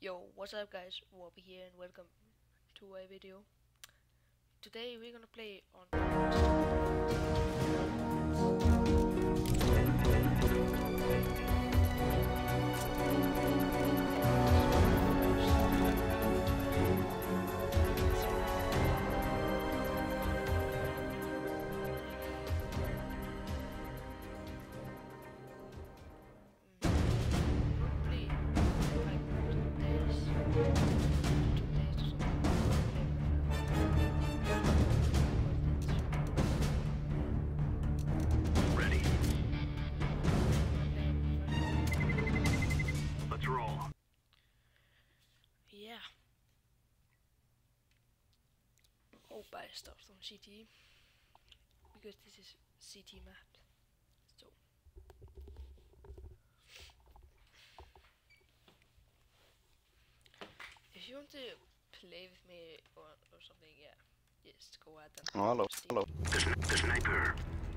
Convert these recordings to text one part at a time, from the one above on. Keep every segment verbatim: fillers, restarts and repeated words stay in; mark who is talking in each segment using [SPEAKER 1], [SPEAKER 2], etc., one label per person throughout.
[SPEAKER 1] Yo, what's up guys, Warby here and welcome to a video. Today we're gonna play on yeah. Hope I stopped on C T because this is C T map. So if you want to play with me or, or something, yeah, just go ahead and
[SPEAKER 2] Oh, hello, hello.
[SPEAKER 3] The, the sniper.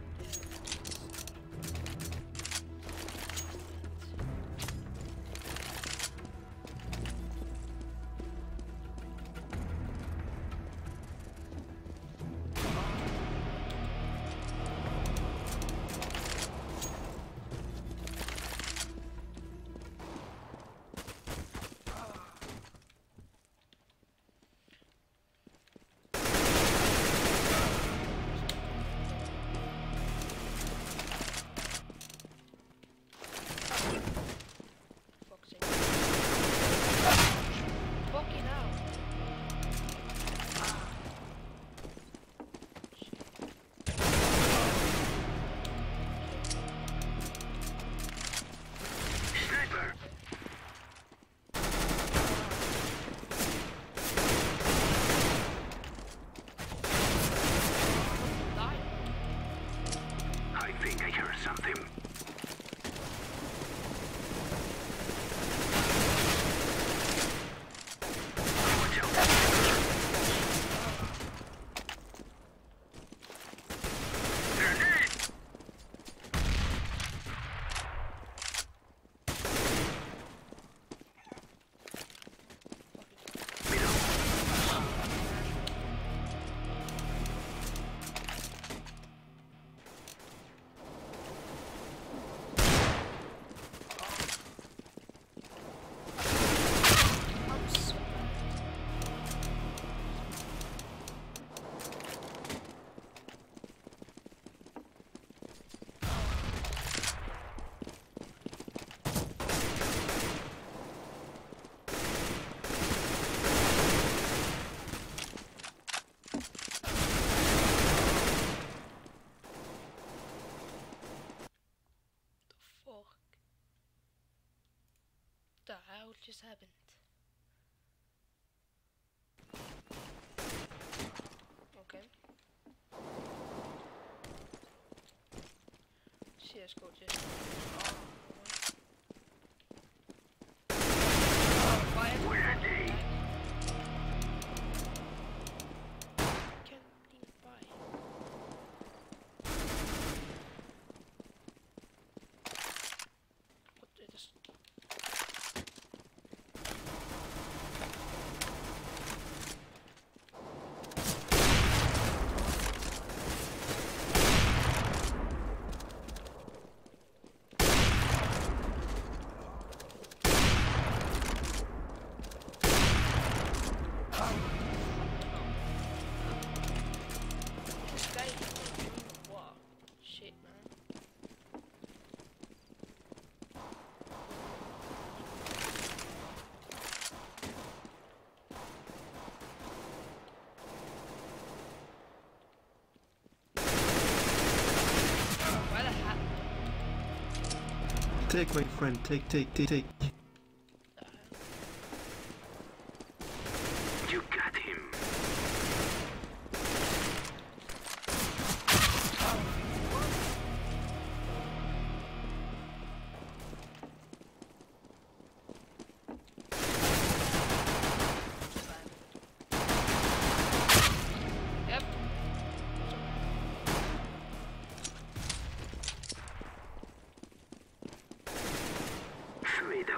[SPEAKER 1] The hell just happened? Okay. C S G O just.
[SPEAKER 3] Where are they?
[SPEAKER 1] Can't even buy. What it is?
[SPEAKER 2] Take, my friend, take, take, take, take.
[SPEAKER 3] You got him.
[SPEAKER 1] Yep.
[SPEAKER 3] Freedom.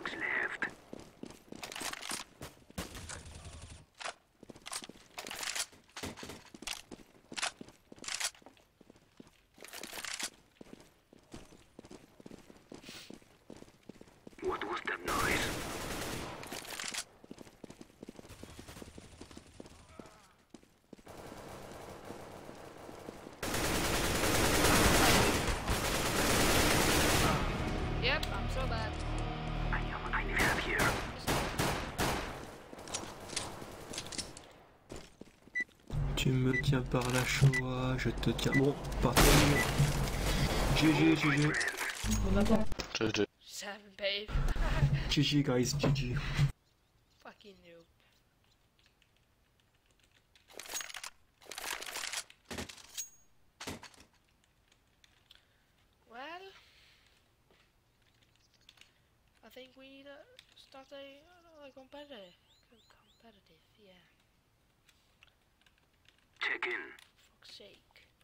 [SPEAKER 2] Tu me tiens par la Shoah, je te tiens. Bon, par terminé. G G, G G.
[SPEAKER 4] G G.
[SPEAKER 1] Seven, babe.
[SPEAKER 2] G G, guys, G G.
[SPEAKER 1] Fucking noob. Well, I think we need to start a, a competitive. Competitive, yeah.
[SPEAKER 3] Check in.
[SPEAKER 1] Fuck's sake.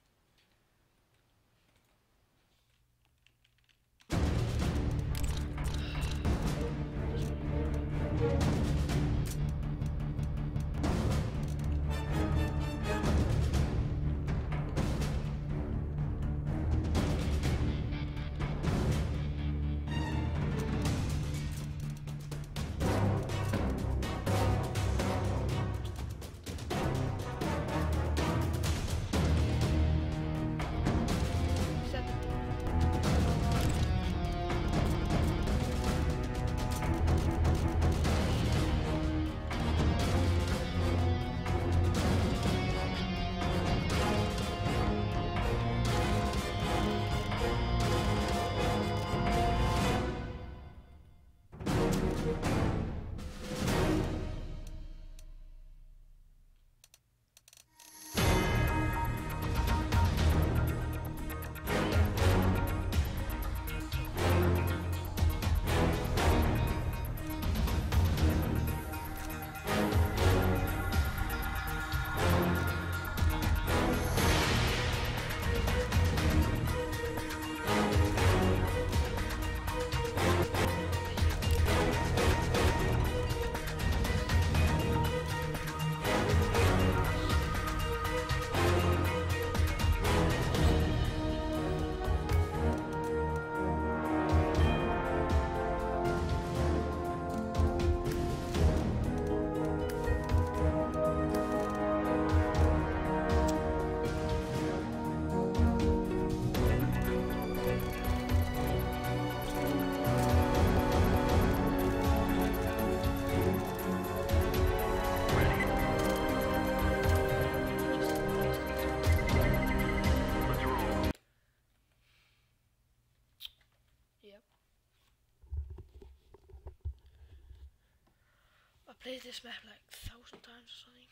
[SPEAKER 1] I played this map like a thousand times or something.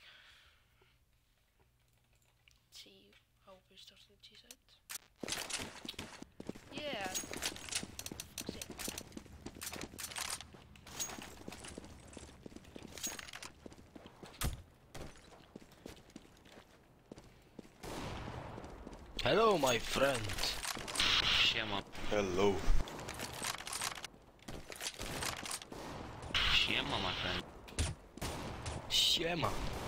[SPEAKER 1] Let's see, I hope it starts on the G side. Yeah. Fuck's sake.
[SPEAKER 4] Hello, my friend. Siema.
[SPEAKER 5] Hello.
[SPEAKER 4] Siema, my friend. Siema.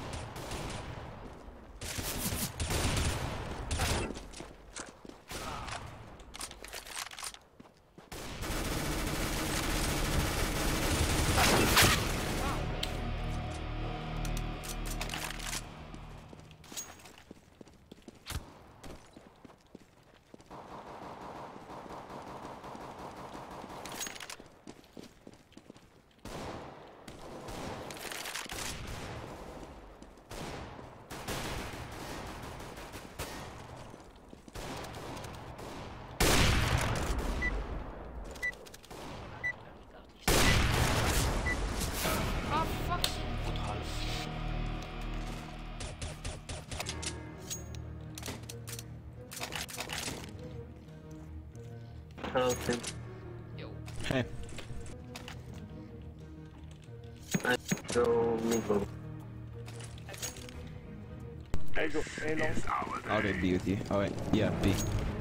[SPEAKER 1] Oh, fuck's sake.
[SPEAKER 4] Goed half.
[SPEAKER 6] Hello, Tim.
[SPEAKER 1] Yo.
[SPEAKER 7] Hey.
[SPEAKER 6] I go Migo.
[SPEAKER 8] I go A long.
[SPEAKER 3] Is our
[SPEAKER 7] I'll
[SPEAKER 3] day.
[SPEAKER 7] get B with you. Oh wait, yeah, B.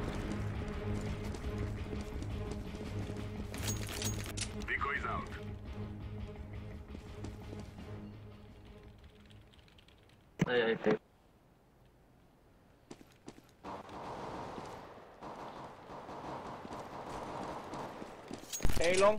[SPEAKER 3] Vico is out.
[SPEAKER 6] I, I think.
[SPEAKER 8] A long.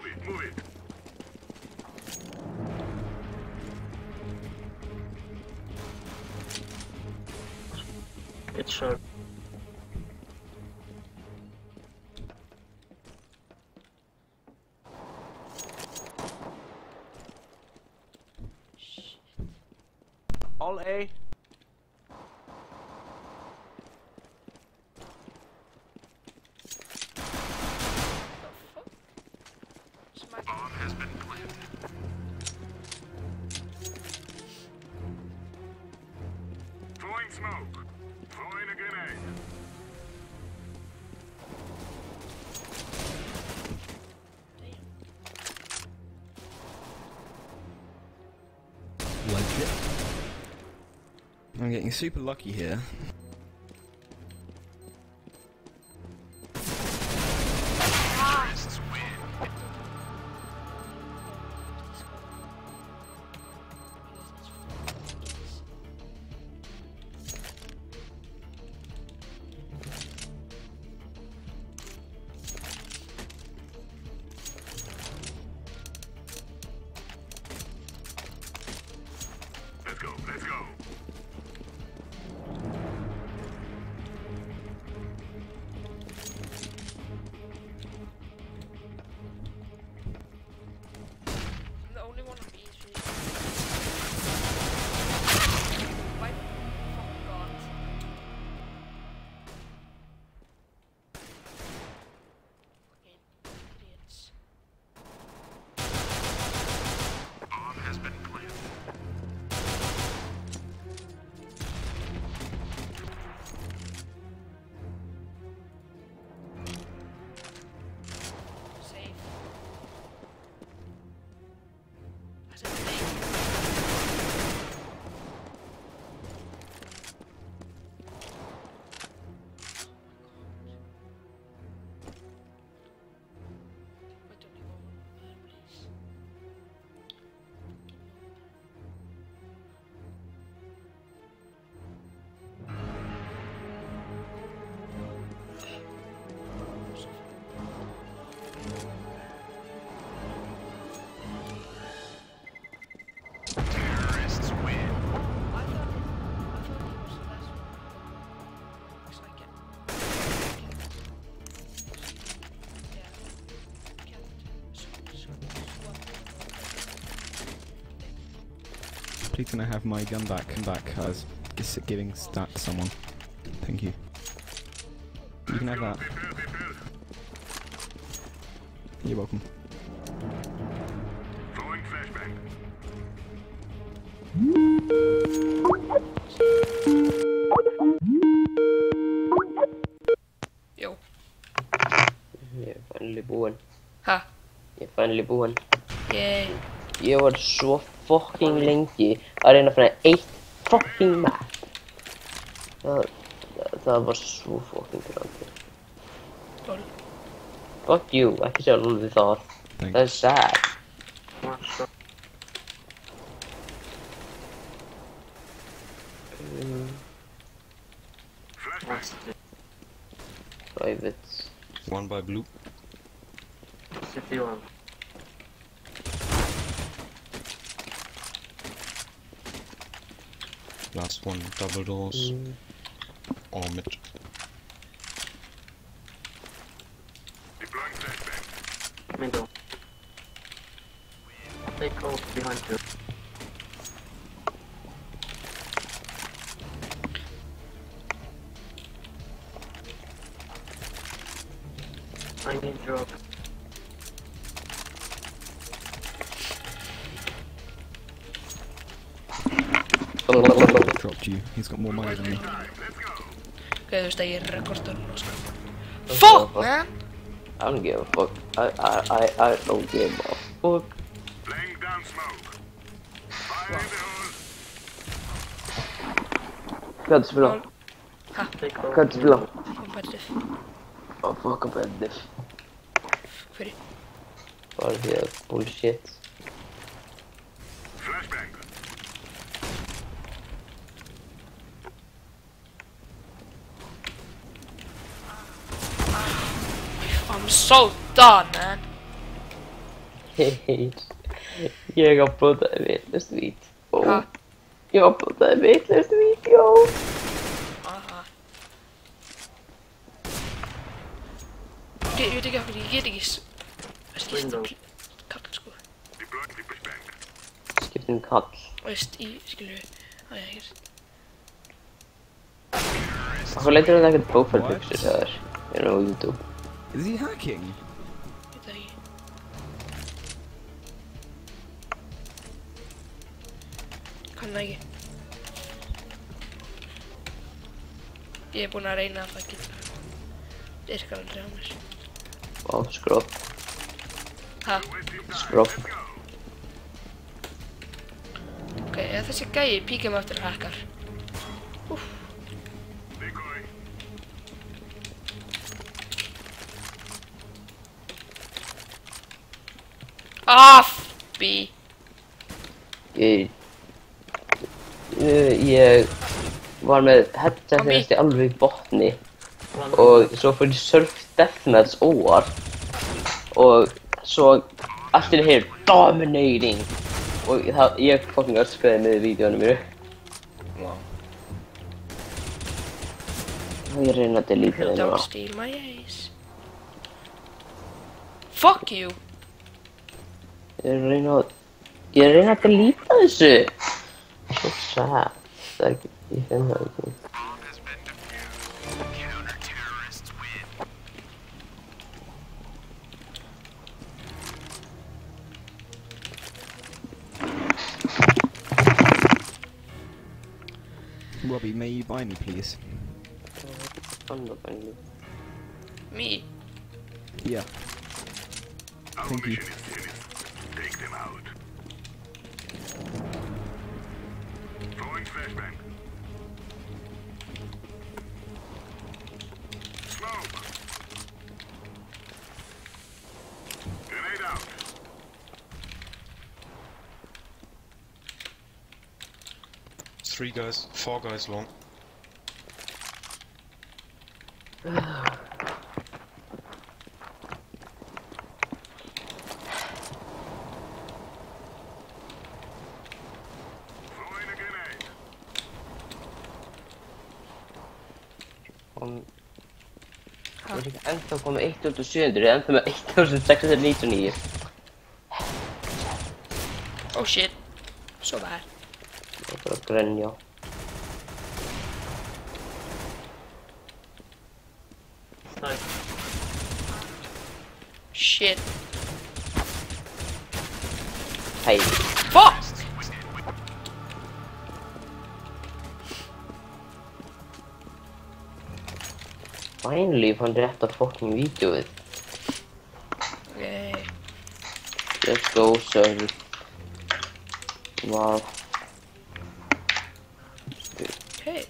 [SPEAKER 3] Move it, move it.
[SPEAKER 6] It's short.
[SPEAKER 8] All A.
[SPEAKER 1] The fuck? Smack.
[SPEAKER 3] Bomb has been planted. Throwing smoke. Throwing a grenade.
[SPEAKER 7] Legit. I'm getting super lucky here.
[SPEAKER 3] Terrorists win. Let's go, let's go.
[SPEAKER 1] The only one on me is really. My fucking god. Fucking idiots.
[SPEAKER 3] Bomb has been planted.
[SPEAKER 1] Safe. I said safe. Wait, don't you go there, please?
[SPEAKER 3] Terrorists win.
[SPEAKER 1] I thought, I thought he was the last one. Looks like it. Yeah. Can't sw- sw- swap the
[SPEAKER 7] Please can I have my gun back? Come back. I was just giving that to someone. Thank you. You can have that.
[SPEAKER 3] Prepare, prepare.
[SPEAKER 7] You're welcome.
[SPEAKER 3] Throwing flashbang.
[SPEAKER 1] Yo.
[SPEAKER 5] Ég er finally búinn.
[SPEAKER 1] Ha.
[SPEAKER 5] Ég er finally búinn.
[SPEAKER 1] Yay.
[SPEAKER 5] Ég var svo fucking lengi að reyna að finna eitt fucking map. Það, það, það var svo fucking grandi.
[SPEAKER 1] Lol.
[SPEAKER 5] Fuck you, ekki sjá lúði það.
[SPEAKER 7] Thanks.
[SPEAKER 5] Það er sad.
[SPEAKER 6] One shot.
[SPEAKER 5] Mm,
[SPEAKER 3] Flashbang.
[SPEAKER 6] One city.
[SPEAKER 5] private.
[SPEAKER 2] One by blue.
[SPEAKER 6] City one.
[SPEAKER 2] Last one, double doors.
[SPEAKER 5] Mm,
[SPEAKER 2] Or mid.
[SPEAKER 3] Deploying flashbang.
[SPEAKER 6] Middle. Take off behind you. I need drop.
[SPEAKER 7] Dropped you. He's got more money than me.
[SPEAKER 3] Time, let's go.
[SPEAKER 1] Ok, þú veist að ég er rekordurinn og sko. Fuck, man!
[SPEAKER 5] I don't give a fuck. I, I, I, I don't give a fuck.
[SPEAKER 3] Laying down smoke. Fire in the hole.
[SPEAKER 5] Hvað er spila?
[SPEAKER 1] Ha,
[SPEAKER 6] Take off.
[SPEAKER 5] Hvað er spila?
[SPEAKER 1] competitive.
[SPEAKER 5] Oh fuck competitive.
[SPEAKER 1] Fyrir.
[SPEAKER 5] Bara því að bullshit.
[SPEAKER 3] Flashbang.
[SPEAKER 1] I'm so done, man.
[SPEAKER 5] Ég uploadaði vitlaust vídeó.
[SPEAKER 1] Ha?
[SPEAKER 5] Ég uploadaði vitlaust vídeó.
[SPEAKER 1] Aha. Ég, ég veit ekki okkur, ég get ekki s- skipta
[SPEAKER 6] Window.
[SPEAKER 1] pl- kall sko.
[SPEAKER 3] Deploy the flashbang.
[SPEAKER 5] Skiptum kall.
[SPEAKER 1] Veist, í, skilju, það er ekkert.
[SPEAKER 5] Hvað leitur þetta ekkert profile picture hjá þér? Ég er á YouTube.
[SPEAKER 7] Is he hacking?
[SPEAKER 1] Ég veit það ekki. Kann það ekki. Ég er búinn að reyna að það geta. Virkar aldrei á mér.
[SPEAKER 5] Vá, skróp,
[SPEAKER 1] Ha?
[SPEAKER 5] skróp.
[SPEAKER 1] Ok, ef þessi gæi píkja mig aftur að hackar. Úff.
[SPEAKER 3] Decoy.
[SPEAKER 1] Afbi.
[SPEAKER 5] Ég... Ég... Ég var með headset
[SPEAKER 1] Kombi.
[SPEAKER 5] þegar alveg í botni. Og svo fór ég surf deathmatch óvart. Og svo allt í einu heyr dominating. Og það, ég fucking öskraði með vídeónu mínu.
[SPEAKER 1] Wow.
[SPEAKER 5] Og ég reyna að delete það
[SPEAKER 1] Don't
[SPEAKER 5] núna.
[SPEAKER 1] steal my ace. Fuck you.
[SPEAKER 5] Ég reyna að... Ég reyna að delete þessu. So sad. Það er ekki... Ég finn það ekki.
[SPEAKER 7] Robbie, may you buy me, please?
[SPEAKER 1] Me.
[SPEAKER 7] Yeah.
[SPEAKER 3] Our
[SPEAKER 7] Thank you.
[SPEAKER 3] mission is finished. Take them out. Throwing flashbang. Smoke. Grenade out.
[SPEAKER 2] Three guys, four guys long.
[SPEAKER 3] Throwing a grenade.
[SPEAKER 5] Hann... Það er ekki ennþá komið eitt þúsund sjö hundruð, ég er ennþá með eitt þúsund sex hundruð níutíu og níu.
[SPEAKER 1] Oh shit. So bad.
[SPEAKER 5] Það er bara að grenja.
[SPEAKER 6] Snipe.
[SPEAKER 1] Shit.
[SPEAKER 5] Hei.
[SPEAKER 1] Fuck!
[SPEAKER 5] Finally fann rétt að fucking vídeoið.
[SPEAKER 1] Okay.
[SPEAKER 5] Let's go, sir. Wow.
[SPEAKER 1] Okay.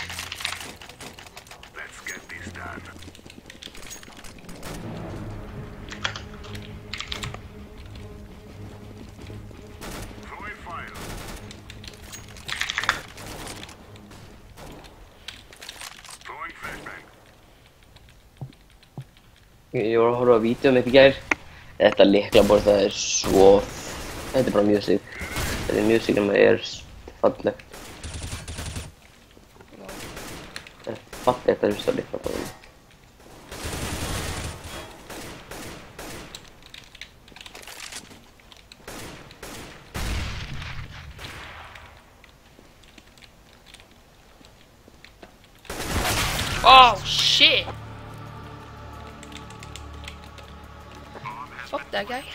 [SPEAKER 3] Let's get this done. Throwing fire. Throwing flashbang.
[SPEAKER 5] Ég var að horfa á vídeo mitt í gær. Þetta lyklaborð, það er svo... Þetta er bara music. Þetta er music en það er fallegt. Það er fallegt að hlusta á lyklaborðum.
[SPEAKER 1] Oh shit! Fuck that guy.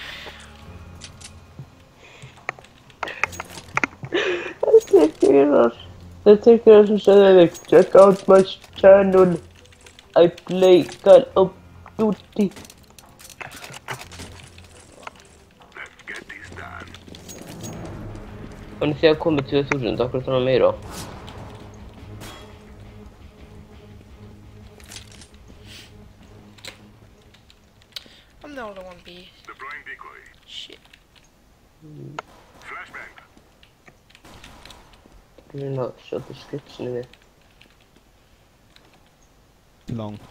[SPEAKER 5] The ticker som said, check out my channel. I play Call of Duty.
[SPEAKER 3] Let's get this done.
[SPEAKER 5] Hann er þegar komið tvö þúsund, okkur þannig meira.
[SPEAKER 1] I'm the only one B.
[SPEAKER 3] Deploying decoy.
[SPEAKER 1] Shit.
[SPEAKER 3] Flashbang.
[SPEAKER 5] Ég er að sjá descriptionu við.
[SPEAKER 7] Long.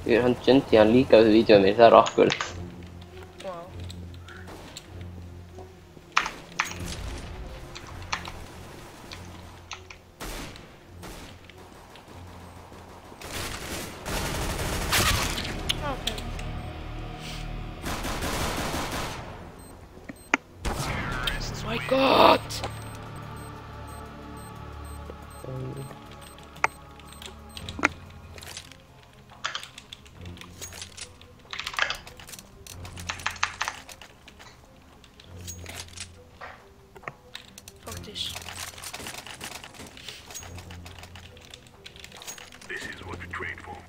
[SPEAKER 5] hann Jundi hann líka við vídeoið mér, það er awkward.
[SPEAKER 1] Wow. Okay. Oh my god! Fuck this.
[SPEAKER 3] This is what we trained for.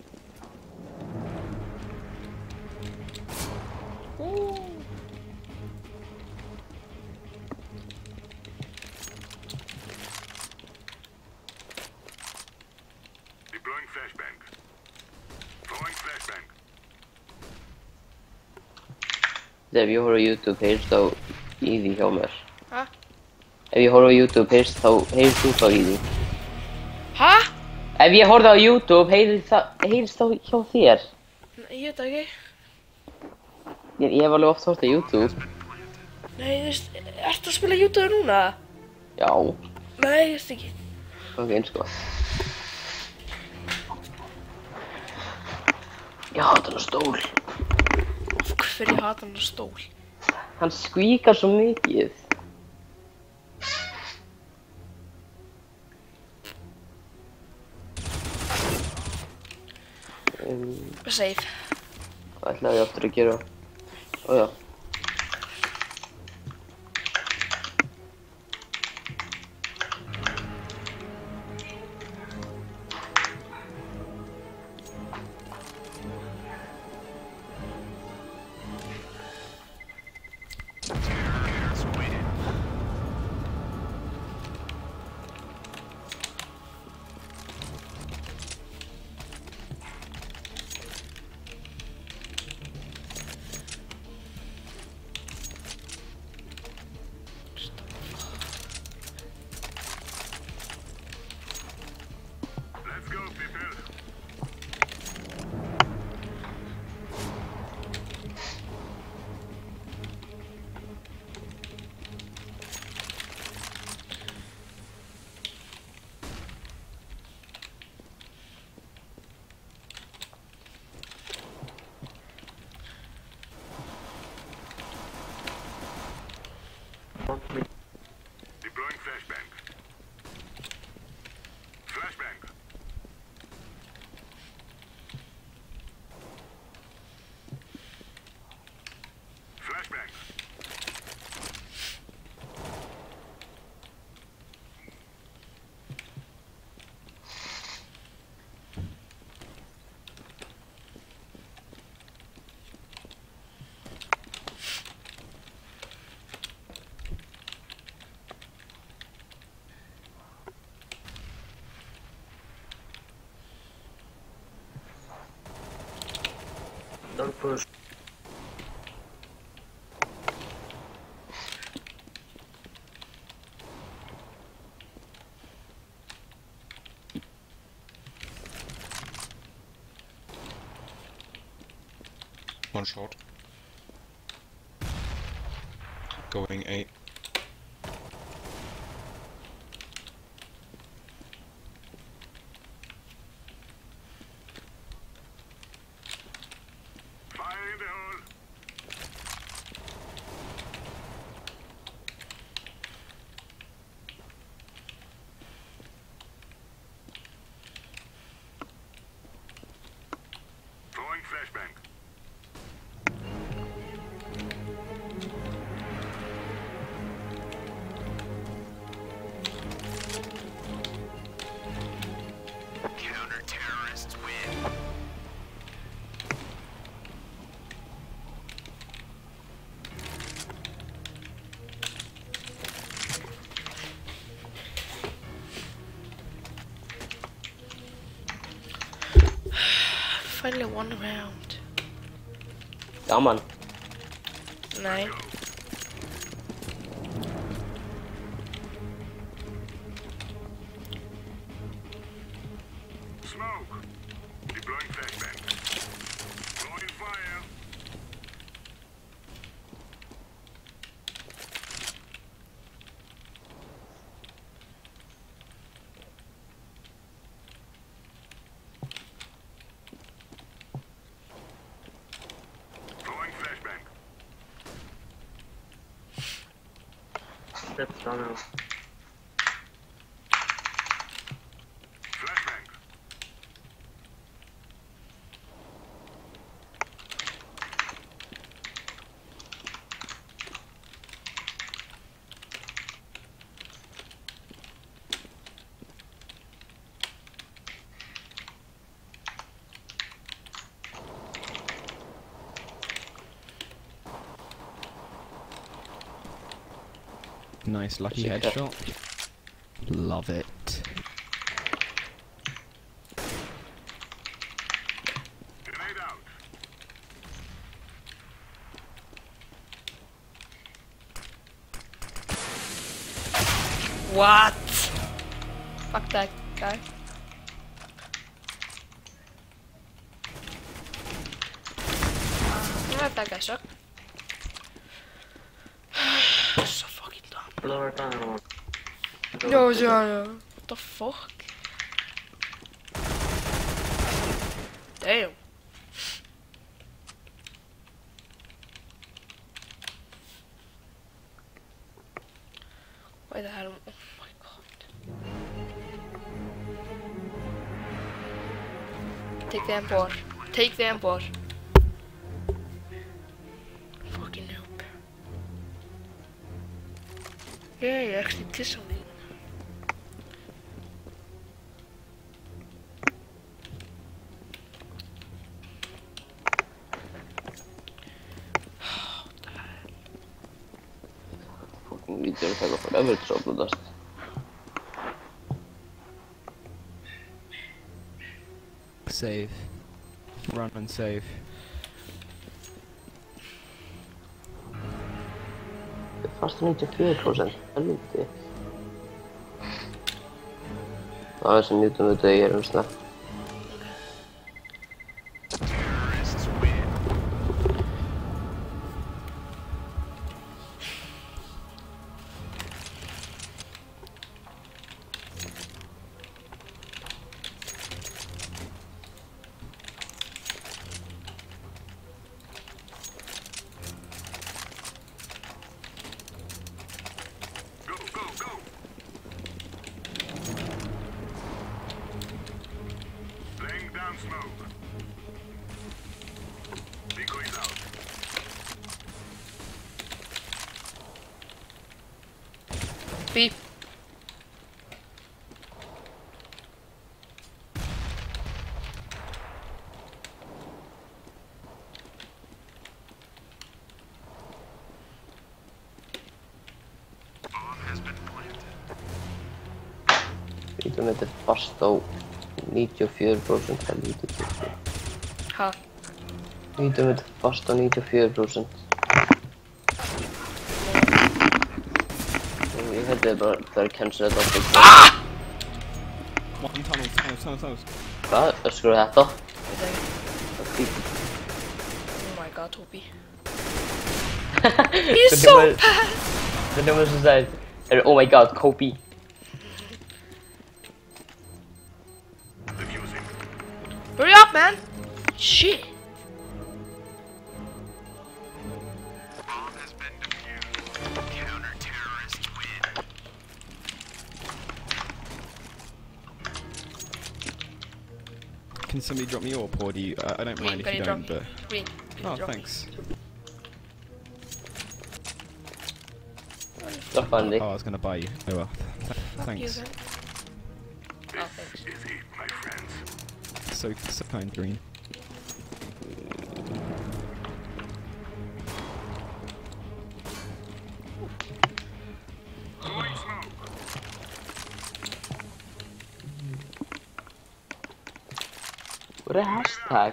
[SPEAKER 3] Deploying flashbang. Throwing flashbang.
[SPEAKER 5] Ef ég horf á YouTube heyrst þá í því hjá mér.
[SPEAKER 1] Ha?
[SPEAKER 5] Ef ég horf á YouTube heyrst þá heyrst þú þá í því.
[SPEAKER 1] Ha?
[SPEAKER 5] Ef ég horfði á YouTube heyrst þá, heyrst þá hjá þér.
[SPEAKER 1] Nei, ég veit það ekki.
[SPEAKER 5] Ég, ég hef alveg oft hort á YouTube.
[SPEAKER 1] Nei, þú veist, ertu að spila YouTube núna?
[SPEAKER 5] Já,
[SPEAKER 1] Nei, ég veist ekki.
[SPEAKER 5] ok, eins sko. Ég hata hann á stól.
[SPEAKER 1] Af hverju hata hann á stól?
[SPEAKER 5] Hann skvíkar svo mikið. Um,
[SPEAKER 1] Save.
[SPEAKER 5] hvað ætlaði ég aftur að gera? Ó já.
[SPEAKER 3] Let's go, people. Deploying flashbang. Flashbang. Flashbang.
[SPEAKER 6] Don't push.
[SPEAKER 9] One shot. Going eight.
[SPEAKER 3] Fire in the hole. Throwing flashbang. Counter-terrorists win.
[SPEAKER 1] Finally one round.
[SPEAKER 5] Gaman.
[SPEAKER 1] Nei.
[SPEAKER 3] Smoke. Deploying flashbang.
[SPEAKER 6] Steps tunnel.
[SPEAKER 3] Flashbang.
[SPEAKER 7] Nice lucky
[SPEAKER 5] Super.
[SPEAKER 7] headshot. Love it.
[SPEAKER 3] Grenade out.
[SPEAKER 1] What? Fuck that guy. Yeah, that guy sucked. So fucking dumb.
[SPEAKER 6] Lower tunnel one.
[SPEAKER 1] No, no, no. What the fuck? Damn. Why the hell? Oh my god. Take the M four. Take the M four. Fucking noob. Yeah, you actually did something.
[SPEAKER 5] Fucking video taka forever to uploadast.
[SPEAKER 7] Save. Run and save.
[SPEAKER 5] Det är fast nittiofyra procent. Helvete. Ja, så nitton utav er och snabbt.
[SPEAKER 3] Go, go, go. Laying down smoke. Decoys out.
[SPEAKER 1] Beep.
[SPEAKER 5] Vittu med det fast á nittiofyra procent helvete.
[SPEAKER 1] Ha.
[SPEAKER 5] Vittu med det fast á nittiofyra procent. Jag hade bara för kanske att jag fick...
[SPEAKER 7] One tunnels, tunnels, tunnels, tunnels.
[SPEAKER 5] Va? Vad ska du äta?
[SPEAKER 1] Oh my god, Toby. He's so bad!
[SPEAKER 5] Det är någon som säger, oh my god, Kobe.
[SPEAKER 3] Diffusing.
[SPEAKER 1] Hurry up, man! Shit!
[SPEAKER 3] Bomb has been defused. Counter-terrorists win.
[SPEAKER 7] Can somebody drop me AWP or do you? Uh, I don't
[SPEAKER 1] Green,
[SPEAKER 7] mind if
[SPEAKER 1] can
[SPEAKER 7] you
[SPEAKER 1] you drop
[SPEAKER 7] don't,
[SPEAKER 1] me?
[SPEAKER 7] but.
[SPEAKER 1] Green, can you
[SPEAKER 7] Oh,
[SPEAKER 1] drop me?
[SPEAKER 7] thanks.
[SPEAKER 5] Vad fan det?
[SPEAKER 7] Oh, I was gonna buy you. Oh well. Th
[SPEAKER 1] Fuck
[SPEAKER 7] thanks.
[SPEAKER 1] you, man. Oh, thanks.
[SPEAKER 3] Is it, my friends?
[SPEAKER 7] So so kind, Green.
[SPEAKER 3] Throwing smoke.
[SPEAKER 5] Vad är det hashtag?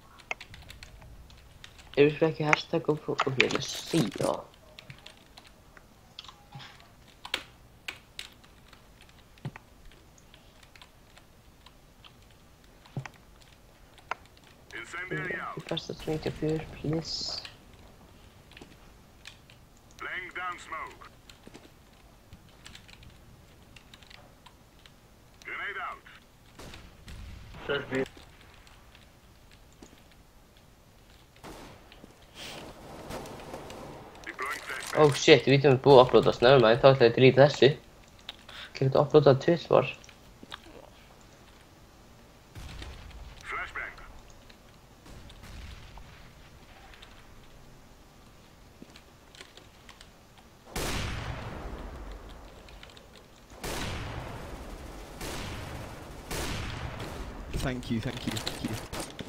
[SPEAKER 5] Är det verkligen hashtag och på hela sidan?
[SPEAKER 3] Incendiary
[SPEAKER 5] Det
[SPEAKER 3] out.
[SPEAKER 5] första som inte för please.
[SPEAKER 3] Laying down smoke. Grenade out.
[SPEAKER 6] Just be.
[SPEAKER 3] Deploying flashbang.
[SPEAKER 5] Oh shit, við vitum við búið að uploadast, never mind, þá ætla ég að delete þessu. Getur þetta uploadað tvisvar?
[SPEAKER 3] Flashbang.
[SPEAKER 7] Thank you, thank you, thank you.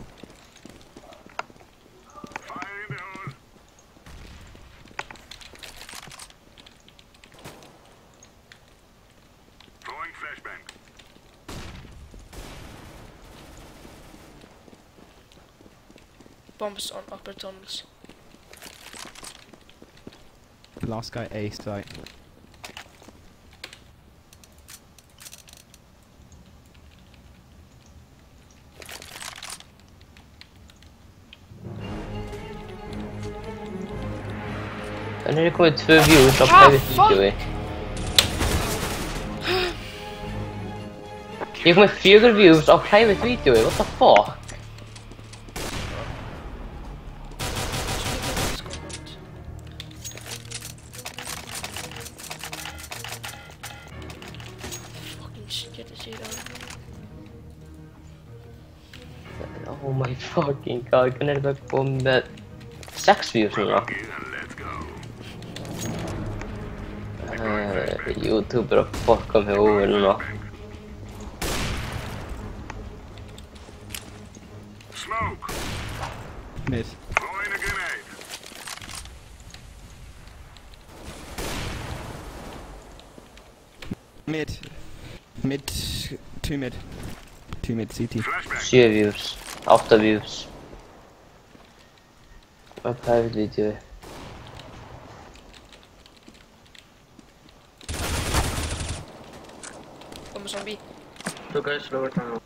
[SPEAKER 3] Fire in the hole. Throwing flashbang.
[SPEAKER 1] Bombs on upper tunnels.
[SPEAKER 7] Last guy A site.
[SPEAKER 5] En er komið tvö views á
[SPEAKER 1] Ah,
[SPEAKER 5] private
[SPEAKER 1] fuck!
[SPEAKER 5] videoi. Ég er komið fjögur views á private videoi, what the fuck?
[SPEAKER 1] Fucking shit, I see that.
[SPEAKER 5] Oh my fucking god, hvernig er þetta komið með sex views núna?
[SPEAKER 3] And let's go.
[SPEAKER 5] Uh, YouTube er að fucka mig over núna.
[SPEAKER 3] Smoke.
[SPEAKER 7] Mid.
[SPEAKER 3] Throwing a grenade.
[SPEAKER 7] Mid. Mid. Two mid. Two mid C T.
[SPEAKER 3] Flashbang.
[SPEAKER 5] sjö views, átta views. Á private videoi.
[SPEAKER 1] Kommer zombie.
[SPEAKER 6] Two guys lower tunnel.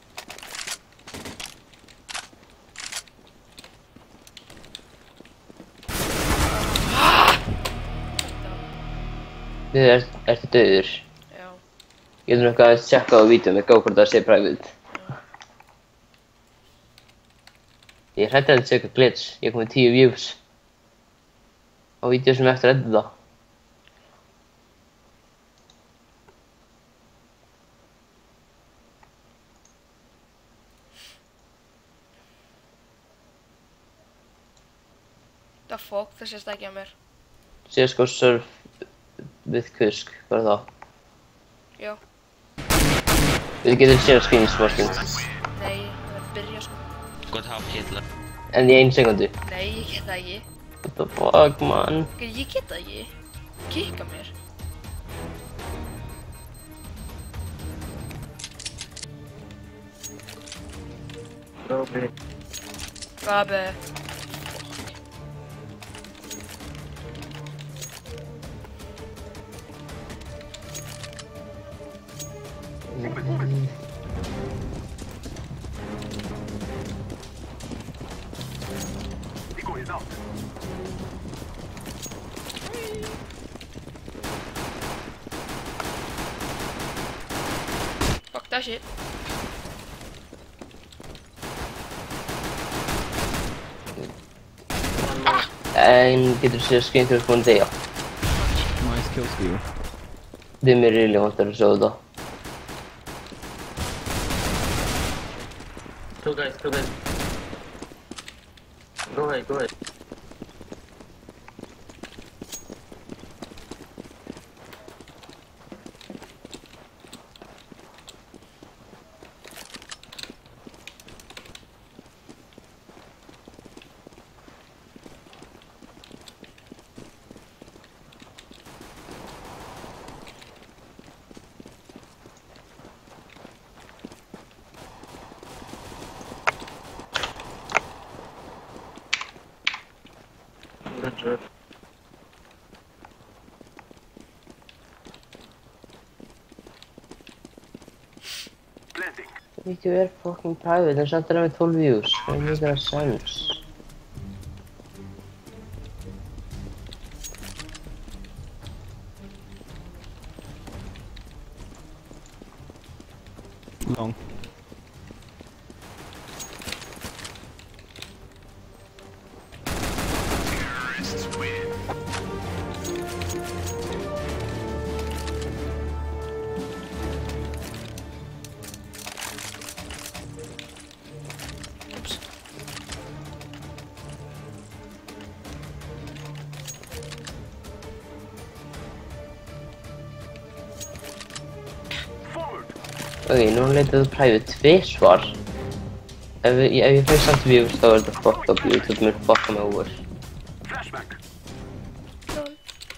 [SPEAKER 5] Við er, ertu döður?
[SPEAKER 1] Já.
[SPEAKER 5] Getur eitthvað að checka á vídeum með hvort það sé private. Ég er hræddur að þetta sé eitthvað glitch. Ég er komið tíu views á vídeo sem er eftir að edita.
[SPEAKER 1] The fuck, það sést ekki að mér.
[SPEAKER 5] C S G O surf with kusk, hvað er það?
[SPEAKER 1] Já.
[SPEAKER 5] Við getum séð skins, Martin.
[SPEAKER 1] Nei, það er að byrja sko.
[SPEAKER 4] Got half hit left.
[SPEAKER 5] En í einu sekundu.
[SPEAKER 1] Nei, ég get það ekki.
[SPEAKER 5] What the fuck, man?
[SPEAKER 1] Ok, ég get það ekki. Kikka mér.
[SPEAKER 6] Go B.
[SPEAKER 1] Gabe.
[SPEAKER 3] Eco is out.
[SPEAKER 1] Fuck that shit.
[SPEAKER 5] En getur séð skins þegar þú ert búinn að deyja.
[SPEAKER 7] Nice kill steal.
[SPEAKER 5] Det är mig really vantar att såda.
[SPEAKER 6] Two guys, two guys. Go ahead, go ahead. Good job.
[SPEAKER 3] Planting.
[SPEAKER 5] Video är fucking private, den satt där med tolv views. Det makes no sense.
[SPEAKER 7] Long.
[SPEAKER 3] Terrorists win.
[SPEAKER 5] Ok, nå har jeg litt private V-svar. Jeg vil, jeg vil for eksempel vi forstår the fuck up YouTube, men fuck meg over.
[SPEAKER 3] Flashback.
[SPEAKER 1] Lol.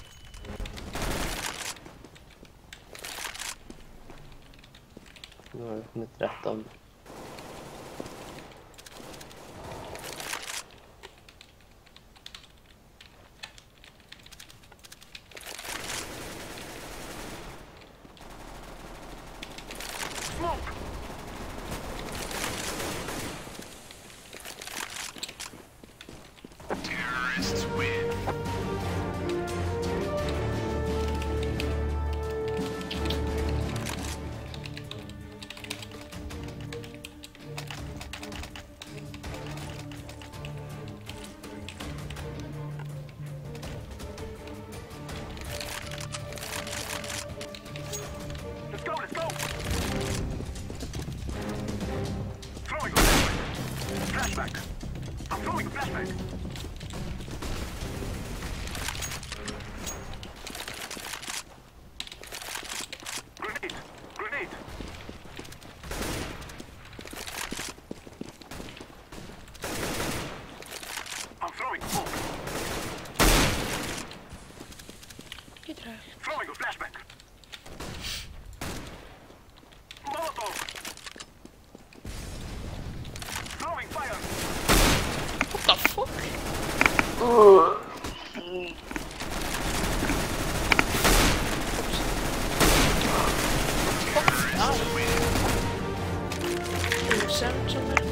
[SPEAKER 5] Nå har jeg kommet rett om.
[SPEAKER 3] Smoke. Terrorists win. Let's go, let's go. Throwing a flashback. Flashback. I'm throwing a flashback. Grenade. Grenade. I'm throwing smoke.
[SPEAKER 1] Get traag.
[SPEAKER 3] Throwing a flashback. Molotov. Throwing fire.
[SPEAKER 1] What the fuck? Is er sound somewhere?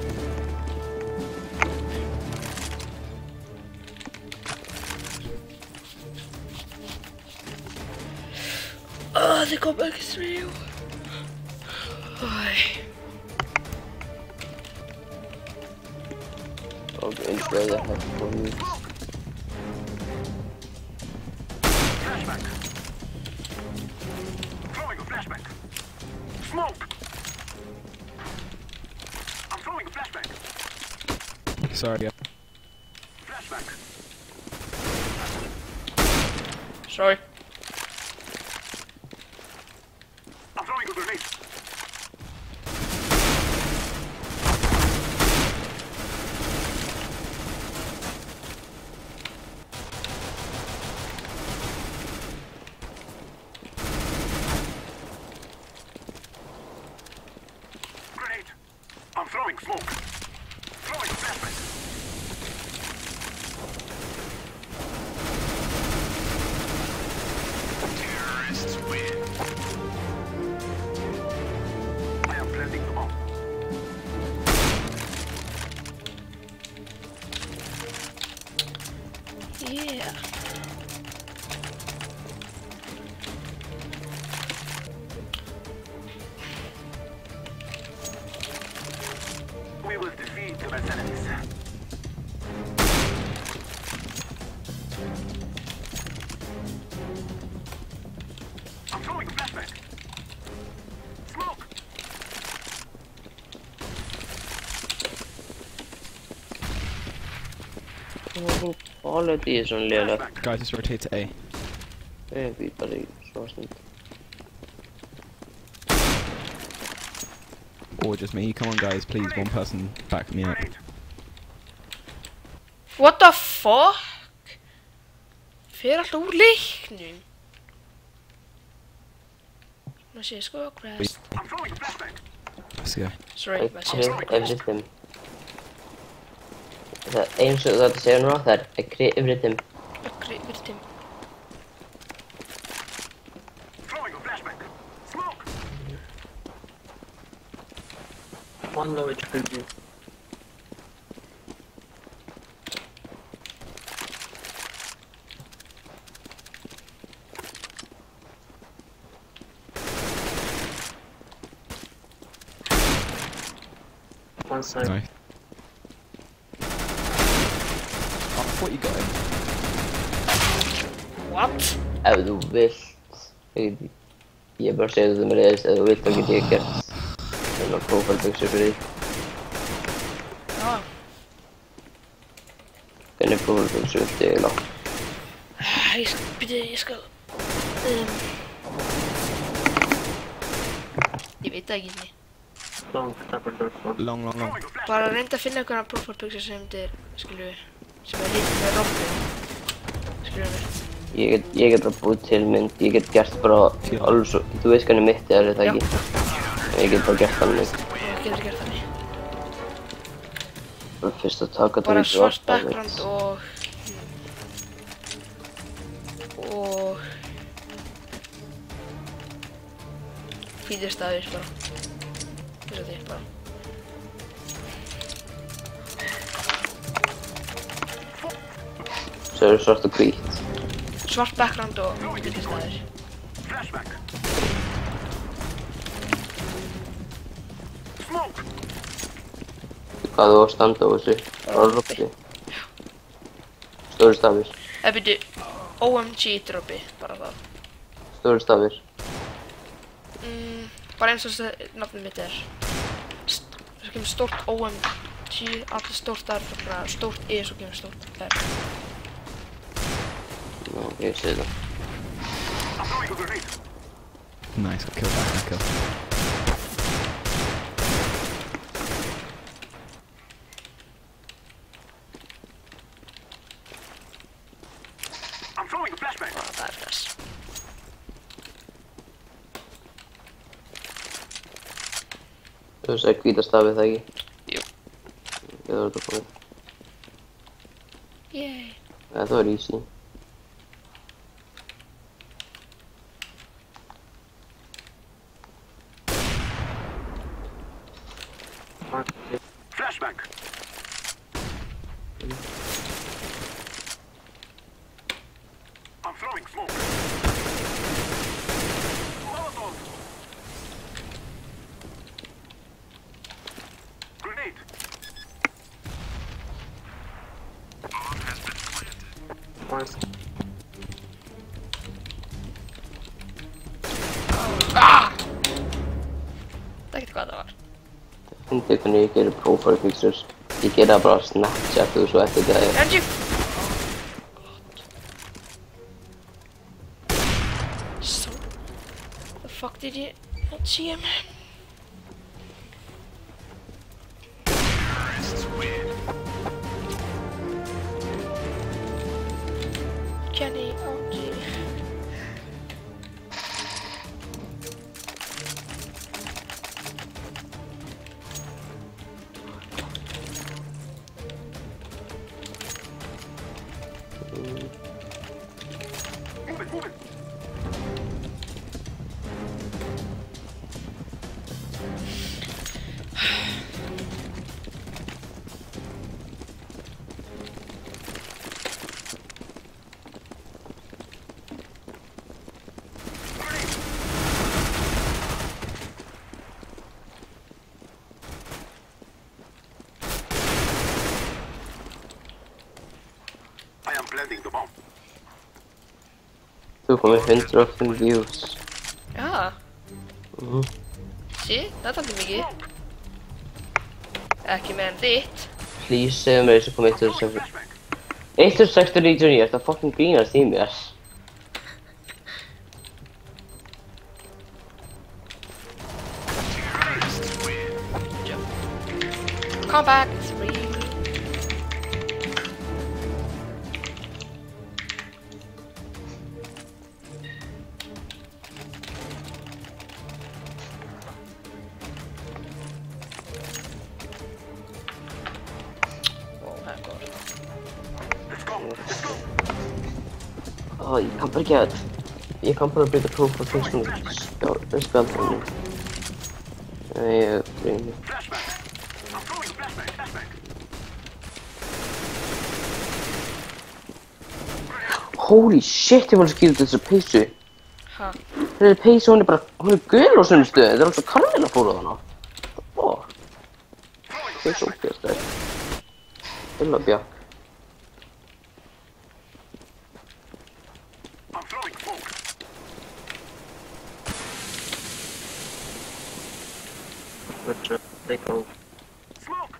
[SPEAKER 1] Oh, they got back through. Ay.
[SPEAKER 5] Og intro det her for meg.
[SPEAKER 3] Flashback. Throwing a flashback. Smoke. I'm throwing a flashback.
[SPEAKER 7] Sorry, yeah.
[SPEAKER 3] Flashback.
[SPEAKER 1] Sorry.
[SPEAKER 3] I'm throwing a grenade. Grenade. I'm throwing smoke. Throwing flashback. Terrorists win. I am planting the bomb.
[SPEAKER 1] Yeah.
[SPEAKER 3] We will defeat the mercenaries. I'm throwing a flashback. Smoke.
[SPEAKER 5] Quality is only enough.
[SPEAKER 3] Flashback.
[SPEAKER 7] Guys, just rotate to A.
[SPEAKER 5] Everybody wasn't.
[SPEAKER 7] Or just me. Come on, guys, please. One person back me up.
[SPEAKER 3] Grenade.
[SPEAKER 1] What the fuck? Fer alltaf úr leiknum. Má sé sko crash.
[SPEAKER 3] I'm throwing a flashback.
[SPEAKER 7] Let's go.
[SPEAKER 1] Sorry,
[SPEAKER 5] I
[SPEAKER 1] má sé
[SPEAKER 5] create everything. Það eins og þetta segja núna það er I create everything.
[SPEAKER 1] Akri virtum.
[SPEAKER 3] Throwing a flashback. Smoke.
[SPEAKER 6] One low H P. One side.
[SPEAKER 7] Nice. Oh, I thought you got him.
[SPEAKER 1] What?
[SPEAKER 5] Ef þú vilt, ég, ég bara segja þetta með reyðist, ef þú vilt þá get ég gert þennan prófælbuxur fyrir því.
[SPEAKER 1] Ah.
[SPEAKER 5] Hvernig prófælbuxur viltu eiginlega?
[SPEAKER 1] Ég skal, byrja, ég skal... Um, ég veit veit það ekki inni.
[SPEAKER 6] Long, tapper door one.
[SPEAKER 7] Long, long, long.
[SPEAKER 1] Bara reynda að finna einhverja profilpixel sem þið, skilju, sem er lítið með rompu. Skilju mér.
[SPEAKER 5] Ég get, ég get bara búið til mynd, ég get gert bara alveg svo, þú veist hvernig mitt er þetta ekki? Ég get bara gert þannig.
[SPEAKER 1] Ég getur gert þannig.
[SPEAKER 5] Bara fyrst að taka þetta
[SPEAKER 1] Bara
[SPEAKER 5] út
[SPEAKER 1] svart background og... og... hvítir stafir bara. Þess að því bara.
[SPEAKER 5] Svo er svart og hvít.
[SPEAKER 1] Svart background og hvítir stafir.
[SPEAKER 3] Flashback. Smoke.
[SPEAKER 5] Hvað þú var að standa á þessu? Bara droppi. Stóri stafir.
[SPEAKER 1] Eða byrju, O M G droppi, bara það.
[SPEAKER 5] Stóri stafir.
[SPEAKER 1] Mm, bara eins og þess að nafnum mitt er. Svo kemur stórt O M G, allir stórt þar, bara stórt E, svo kemur stórt R.
[SPEAKER 5] Já, ég sé það.
[SPEAKER 3] I'm throwing a grenade.
[SPEAKER 7] Nice, I killed that, I killed.
[SPEAKER 3] I'm throwing a flashback.
[SPEAKER 1] Bara það er þess.
[SPEAKER 5] Þú veist hvíta stafið það ekki?
[SPEAKER 1] Jú.
[SPEAKER 5] Það var þetta komið.
[SPEAKER 1] Yay.
[SPEAKER 5] Það var easy.
[SPEAKER 3] Flashback. I'm throwing smoke. Molotov. Grenade.
[SPEAKER 6] Once.
[SPEAKER 1] Ah! Það er ekkert hvað það var.
[SPEAKER 5] Fyndi hvernig ég gerir profile pictures. Ég gera það bara á Snapchat og svo eftir það er...
[SPEAKER 1] Energy! So... the fuck did you not see him? Kenny, oh gee.
[SPEAKER 3] Move it, move it. I am planting the bomb.
[SPEAKER 5] Þú komið hundrað og fimm views.
[SPEAKER 1] Já,
[SPEAKER 5] Mhm.
[SPEAKER 1] sí, það er aldrei mikið. Ekki meira en þitt.
[SPEAKER 5] Please segðu mér þessu komið eitt þúsund sex hundruð eitt þúsund sex hundruð níutíu og níu, þetta fucking grínast í mér.
[SPEAKER 1] Come back, it's free. Oh, það er góð.
[SPEAKER 3] Let's go, let's go.
[SPEAKER 5] Ó, ég kann bara ekki að... Ég kann bara breyta profile picture spjaldinu. Nei, ég breyni.
[SPEAKER 3] Flashback. I'm throwing a flashback, flashback.
[SPEAKER 5] Holy shit, ég var að skýra út þessu peysu.
[SPEAKER 1] Ha,
[SPEAKER 5] Þessi peysu, hún er bara... Hún er gul á sömu stöðu, þetta er alltaf karmina fór á hana. Ó. Það er svo okkjast þess. Illa bjakk.
[SPEAKER 3] I'm throwing smoke.
[SPEAKER 6] But uh, they go.
[SPEAKER 3] Smoke.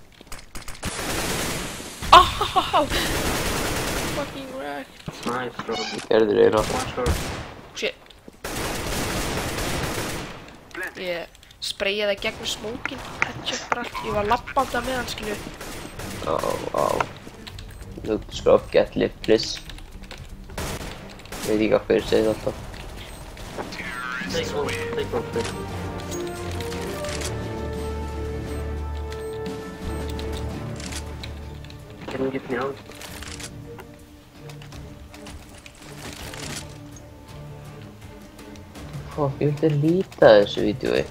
[SPEAKER 1] oh, fucking wreck.
[SPEAKER 6] Nice, bro.
[SPEAKER 5] Gerður eira.
[SPEAKER 6] One short.
[SPEAKER 1] Shit.
[SPEAKER 3] Planting.
[SPEAKER 1] Yeah. sprayið það gegnum smókin, headshot bara allt. Ég var labbanda með hann, skilju.
[SPEAKER 5] Oh, wow. Look, scrub, get lift, please. Veit ekki hvað fyrir segið alltaf.
[SPEAKER 6] Take off, take off, please. Can you get me out?
[SPEAKER 5] Fuck, ég vildi líta þessu vídjói.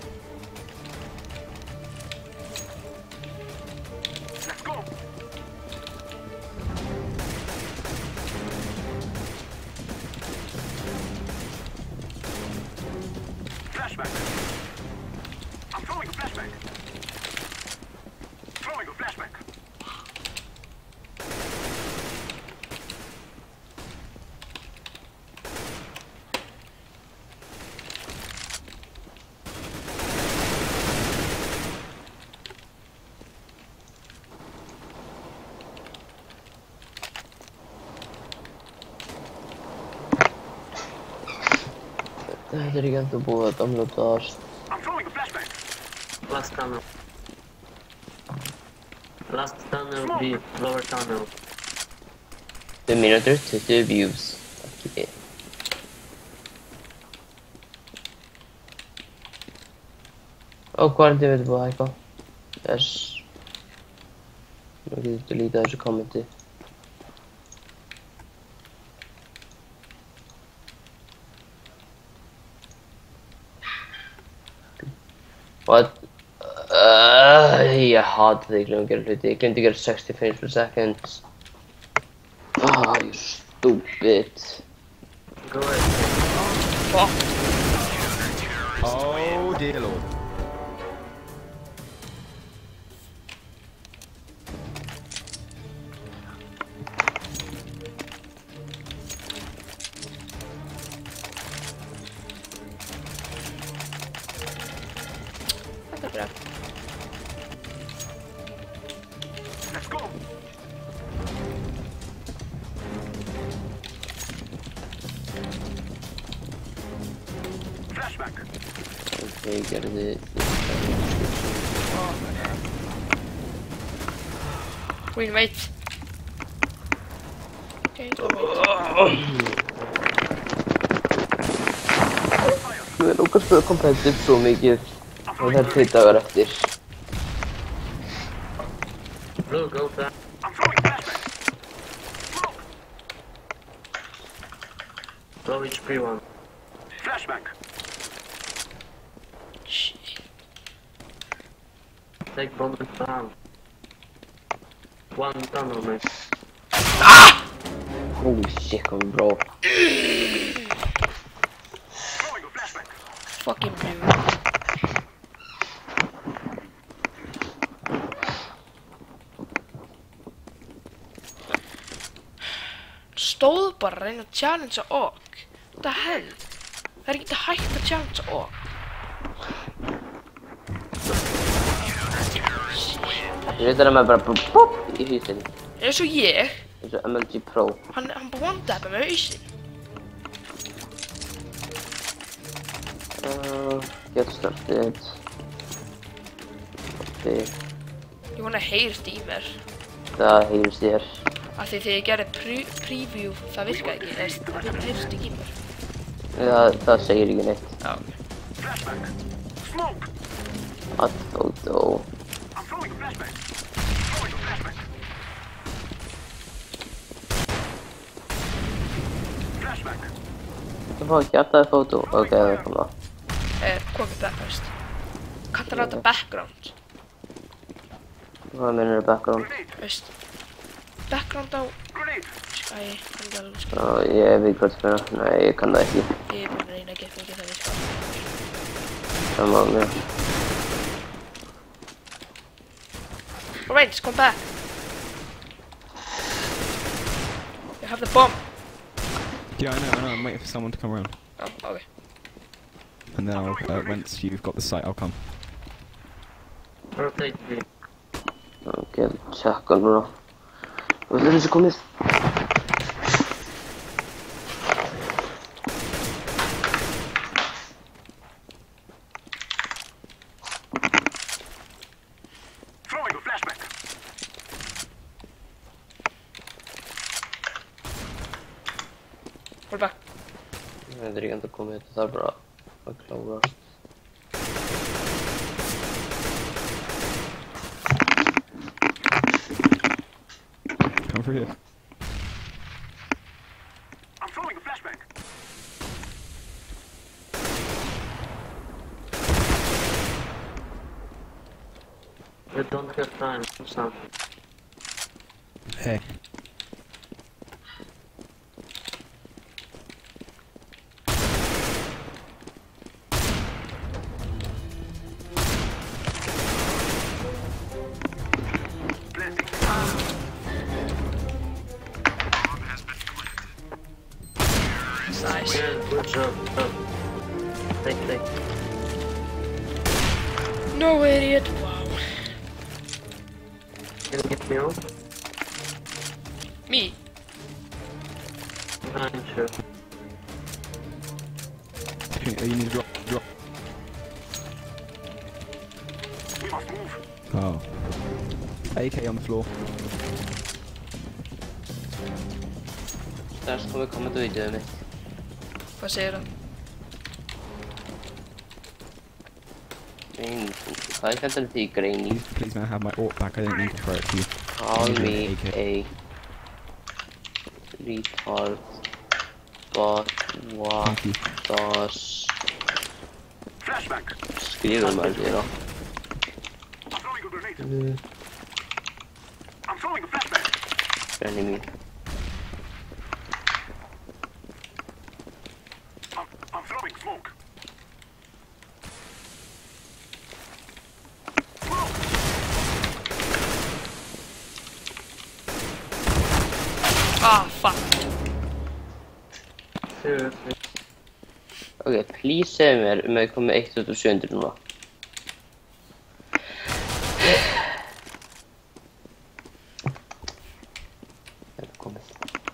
[SPEAKER 3] Let's go. Flashback. I'm throwing a flashback. Throwing a flashback.
[SPEAKER 5] Þetta er ekki enda búið að downloadast.
[SPEAKER 3] I'm throwing a flashback.
[SPEAKER 6] Last tunnel. Last tunnel B, lower tunnel.
[SPEAKER 5] tvö mínútur, tuttugu views. Ok. Og quarantine veitur búið að eitthvað. Yes. Nú getur þú lítið þessu kommenti. What? Uh, ég hata þegar ég glemur að gera hluti. Ég glemdi að gera sexty frames per second. Ah, you're stupid.
[SPEAKER 6] Go ahead.
[SPEAKER 7] Oh dear lord.
[SPEAKER 1] Þetta er bra.
[SPEAKER 3] Let's go. Flashback.
[SPEAKER 5] Ok, ég gerði
[SPEAKER 1] Queen, wait. Okay, wait.
[SPEAKER 5] Mér er okkar spila Competitve svo mikið. Og það er tveir dagar eftir.
[SPEAKER 6] Blue, go back.
[SPEAKER 3] I'm throwing flashback. Smoke.
[SPEAKER 6] Low H P one.
[SPEAKER 3] Flashback.
[SPEAKER 1] Shit.
[SPEAKER 6] Take bomb down. One tunnel, mate.
[SPEAKER 5] Holy shit, kom bro.
[SPEAKER 3] Throwing a flashback.
[SPEAKER 1] Fucking blue. Stóð bara að reyna að challengea okk. What the hell? Það er ekki hægt að challengea okk.
[SPEAKER 5] Ég veit að maður bara pop í hýsinn.
[SPEAKER 1] Eins og ég,
[SPEAKER 5] Eins og M L G Pro.
[SPEAKER 1] hann, hann bara one-dabba með hausinn.
[SPEAKER 5] Uh, get started. Ok,
[SPEAKER 1] Ég vona að heyrst í mér.
[SPEAKER 5] það heyrist þér.
[SPEAKER 1] Af því þegar ég gerði pre preview, það virkaði ekki. Eða, það heyrst ekki í mér.
[SPEAKER 5] Það, það segir ekki neitt.
[SPEAKER 1] Já, ok.
[SPEAKER 3] Flashback. Smoke.
[SPEAKER 5] Hot photo.
[SPEAKER 3] I'm throwing a flashback. Throwing a flashback. Flashback.
[SPEAKER 5] Það fá ekki alltaf photo. Ok, það er koma.
[SPEAKER 1] Eh, komið background. Kanntu að láta background?
[SPEAKER 5] Hvað minnur background?
[SPEAKER 3] Grenade.
[SPEAKER 1] Veist. Background á...
[SPEAKER 3] Grenade.
[SPEAKER 1] Æ, hann er alveg sko.
[SPEAKER 5] Já, ég veit hvað það finna. Nei, ég kann það ekki.
[SPEAKER 1] Ég er búinn að reyna að geta mikið það virka.
[SPEAKER 5] Það má mér.
[SPEAKER 1] Alright, come back. You have the bomb.
[SPEAKER 7] Yeah, I know, I know. I'm waiting for someone to come around.
[SPEAKER 1] Oh, okay.
[SPEAKER 7] And then I'll, uh, once you've got the site, I'll come.
[SPEAKER 6] Rotate B.
[SPEAKER 5] Ok, tjekka núna. Hvað er þessi komið? kommer jag ta bra och klara.
[SPEAKER 7] Come for here.
[SPEAKER 3] I'm throwing a flashbang.
[SPEAKER 6] We don't have time for something.
[SPEAKER 7] Hey.
[SPEAKER 1] Nice.
[SPEAKER 6] Yeah, good job. Oh. Take, take.
[SPEAKER 1] No idiot. Wow.
[SPEAKER 6] Can you get me off?
[SPEAKER 1] Me?
[SPEAKER 6] I'm sure.
[SPEAKER 7] You need to drop, drop.
[SPEAKER 3] We must move.
[SPEAKER 7] Oh. A K on the floor.
[SPEAKER 5] Där ska vi komma till videon.
[SPEAKER 1] Vad säger du?
[SPEAKER 5] Green. I can't tell the green.
[SPEAKER 7] Please, man, have my ort back. I didn't mean to throw it to you.
[SPEAKER 5] Call
[SPEAKER 7] You
[SPEAKER 5] me
[SPEAKER 7] A K.
[SPEAKER 5] a retard. But what
[SPEAKER 7] Thank you.
[SPEAKER 5] does...
[SPEAKER 3] Flashbang.
[SPEAKER 5] Skriver man det då?
[SPEAKER 3] I'm throwing a grenade.
[SPEAKER 5] Mm.
[SPEAKER 3] I'm throwing a flashbang.
[SPEAKER 5] Enemy.
[SPEAKER 3] I'm, I'm throwing smoke.
[SPEAKER 1] Ah, fuck.
[SPEAKER 6] Seriously.
[SPEAKER 5] Okay, please se mér um að ég kom með eitt þúsund sjö hundruð núna. Það er komið.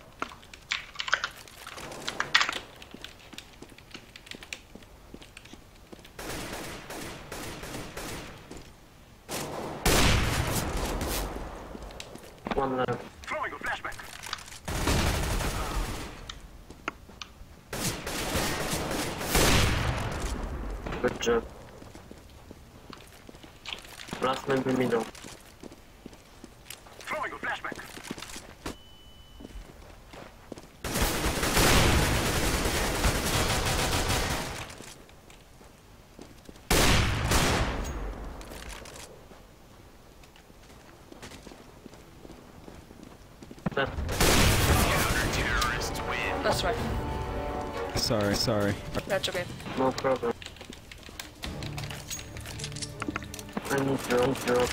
[SPEAKER 6] One left.
[SPEAKER 3] Throwing a flashbang.
[SPEAKER 6] Good job. Last maybe middle.
[SPEAKER 3] Throwing a flashbang.
[SPEAKER 6] Left.
[SPEAKER 1] That's right.
[SPEAKER 7] Sorry, sorry.
[SPEAKER 1] That's okay.
[SPEAKER 6] No problem. I need drop, drop.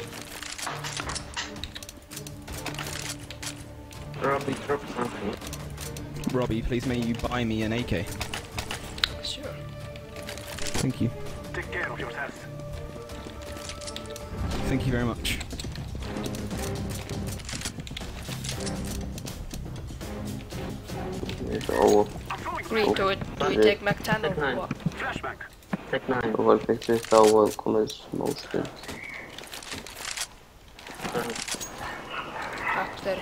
[SPEAKER 6] Robbie, drop something.
[SPEAKER 7] Robbie, please may you buy me an A K.
[SPEAKER 1] Sure.
[SPEAKER 7] Thank you.
[SPEAKER 3] Take care of yourselves.
[SPEAKER 7] Thank you very much.
[SPEAKER 5] It's all
[SPEAKER 3] I'm throwing
[SPEAKER 1] Green, do it. Do we
[SPEAKER 5] Okay.
[SPEAKER 1] take Mac ten or
[SPEAKER 6] Take nine.
[SPEAKER 1] what?
[SPEAKER 3] flashbang.
[SPEAKER 6] Take nine.
[SPEAKER 5] over pictures that will come as motion.
[SPEAKER 1] Tack där.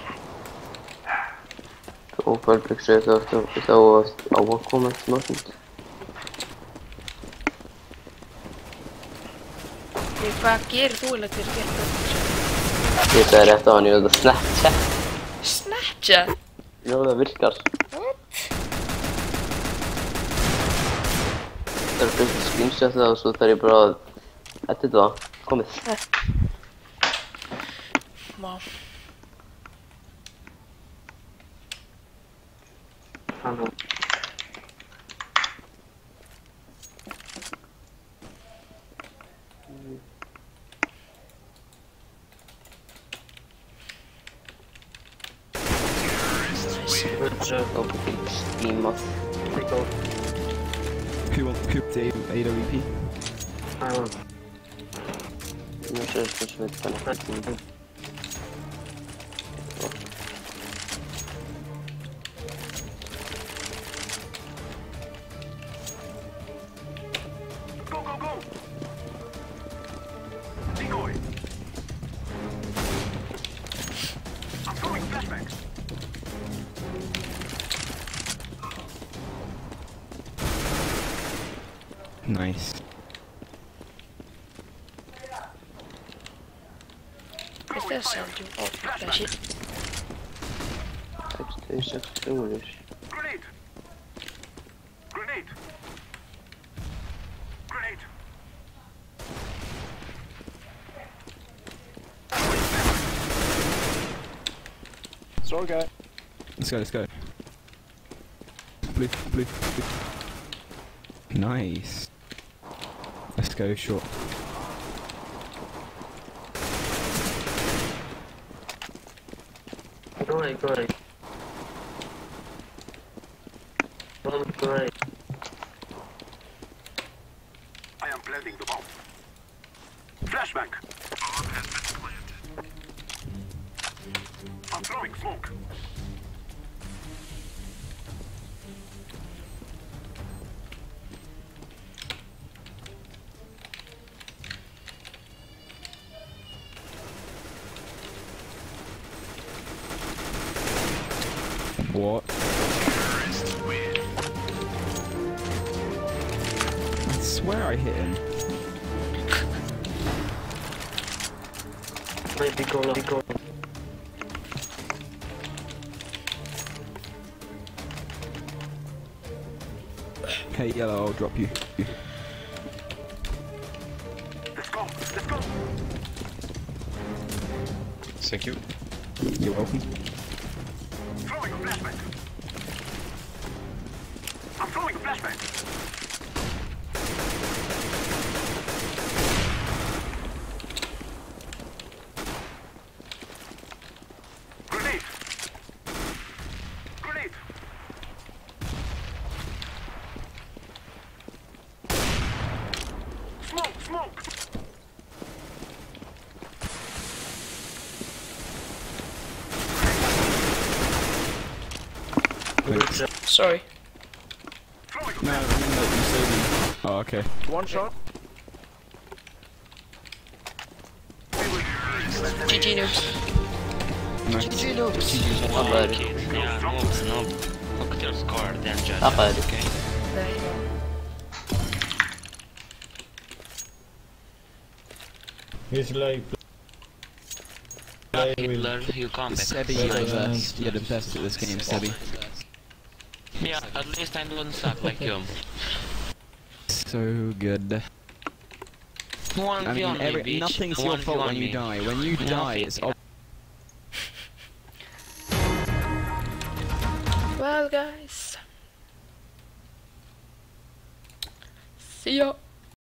[SPEAKER 5] Over pictures that will will come as motion.
[SPEAKER 1] Því hvað gerir þú eða til að gera það?
[SPEAKER 5] Ég sagði rétt á hann, ég veit að Snapchat.
[SPEAKER 1] Snapchat?
[SPEAKER 5] Já, það virkar.
[SPEAKER 1] What?
[SPEAKER 5] Það er bara screenshot það og svo þarf ég bara að edita það. Komið.
[SPEAKER 1] Wow.
[SPEAKER 6] Tunnel. Good job.
[SPEAKER 5] Og bygg schema.
[SPEAKER 6] Take out.
[SPEAKER 7] Who wants who wants A W P?
[SPEAKER 6] I want.
[SPEAKER 5] Nu kör jag först med penna.
[SPEAKER 3] Go, go, go. Decoy. I'm throwing a flashbang.
[SPEAKER 7] Nice.
[SPEAKER 1] Is there something? Oh, that shit.
[SPEAKER 5] sextio, sextio.
[SPEAKER 3] Grenade! Grenade! Grenade!
[SPEAKER 8] Sorry, guy.
[SPEAKER 7] Let's go, let's go. Blue, blue, blue. Nice. Let's go short.
[SPEAKER 6] Going, going. One going.
[SPEAKER 3] I am planting the bomb. Flashbang! Bomb has been planted. I'm throwing smoke.
[SPEAKER 7] What? I swear I hit him.
[SPEAKER 6] Maybe go, maybe go.
[SPEAKER 7] Hey, yellow, I'll drop you.
[SPEAKER 3] Let's go! Let's go!
[SPEAKER 9] Thank you.
[SPEAKER 7] You're welcome.
[SPEAKER 3] Throwing a flashbang! I'm throwing a flashbang! Grenade! Grenade! Smoke! Smoke!
[SPEAKER 7] Wait.
[SPEAKER 1] Sorry.
[SPEAKER 3] Throwing a
[SPEAKER 7] No, no, no, you saved me. Oh, okay.
[SPEAKER 8] One shot.
[SPEAKER 1] G G noobs.
[SPEAKER 7] Nice.
[SPEAKER 1] G G noobs.
[SPEAKER 5] Not bad.
[SPEAKER 4] Yeah, noobs, noob. Look at your score, then judge.
[SPEAKER 5] Not bad.
[SPEAKER 4] Okay.
[SPEAKER 1] There you go.
[SPEAKER 10] Usually
[SPEAKER 4] Not Hitler, you come back.
[SPEAKER 7] Sebi, you're the best. You're the best at this game, Sebi.
[SPEAKER 4] Yeah, at least I don't suck like you.
[SPEAKER 7] So good.
[SPEAKER 4] One
[SPEAKER 7] I
[SPEAKER 4] v
[SPEAKER 7] mean,
[SPEAKER 4] only,
[SPEAKER 7] every,
[SPEAKER 4] bitch.
[SPEAKER 7] nothing's your
[SPEAKER 4] One v
[SPEAKER 7] fault when
[SPEAKER 4] one
[SPEAKER 7] you
[SPEAKER 4] me.
[SPEAKER 7] die. When you die, it's ob-
[SPEAKER 1] Well, guys. See ya.